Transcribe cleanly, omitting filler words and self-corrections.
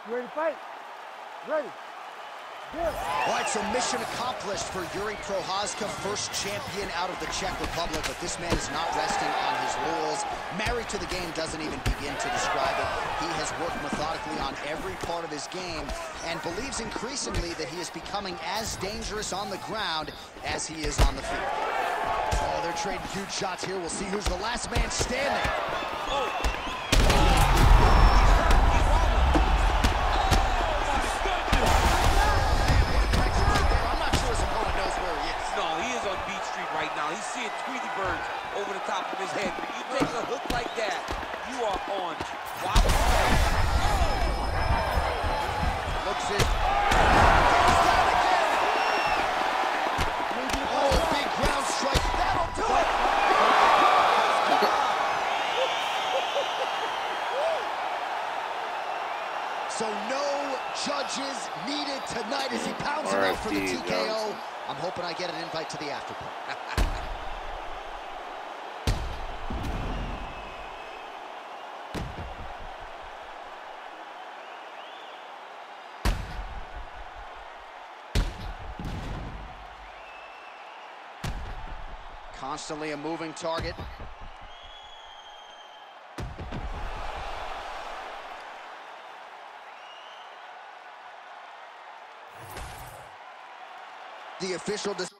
You ready to fight? Ready. Good. All right, so mission accomplished for Yuri Prochazka, first champion out of the Czech Republic, but this man is not resting on his laurels. Married to the game doesn't even begin to describe it. He has worked methodically on every part of his game and believes increasingly that he is becoming as dangerous on the ground as he is on the field. Oh, they're trading huge shots here. We'll see who's the last man standing. Oh. Right now, he's seeing Tweety birds over the top of his head. When you take a hook like that, you are on. Wow. Looks it. Oh, big ground strike. That'll do it. So no judges needed tonight as he pounds him out for the TKO. I'm hoping I get an invite to the after party. Constantly a moving target. The official